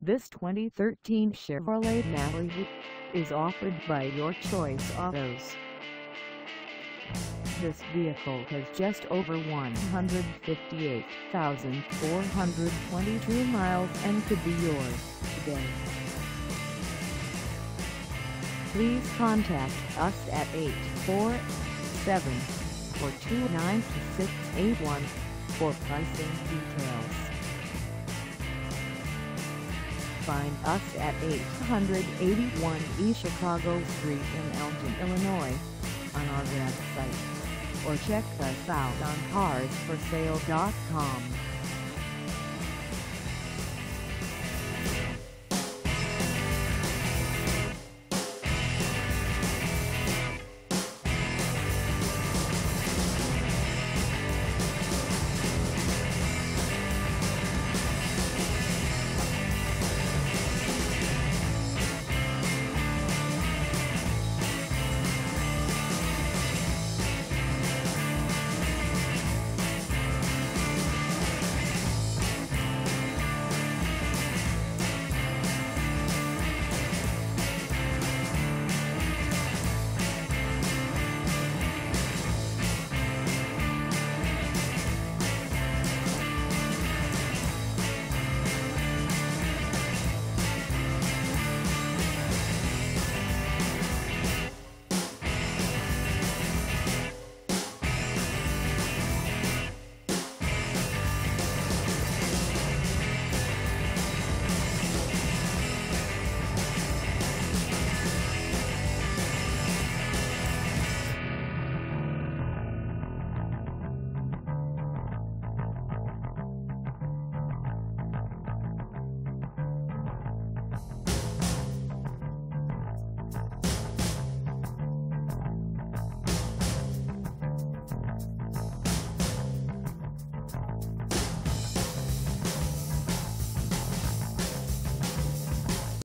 This 2013 Chevrolet Malibu is offered by Your Choice Autos. This vehicle has just over 158,422 miles and could be yours today. Please contact us at 847-429-2681 for pricing details. Find us at 881 East Chicago Street in Elgin, Illinois, on our website, or check us out on carsforsale.com.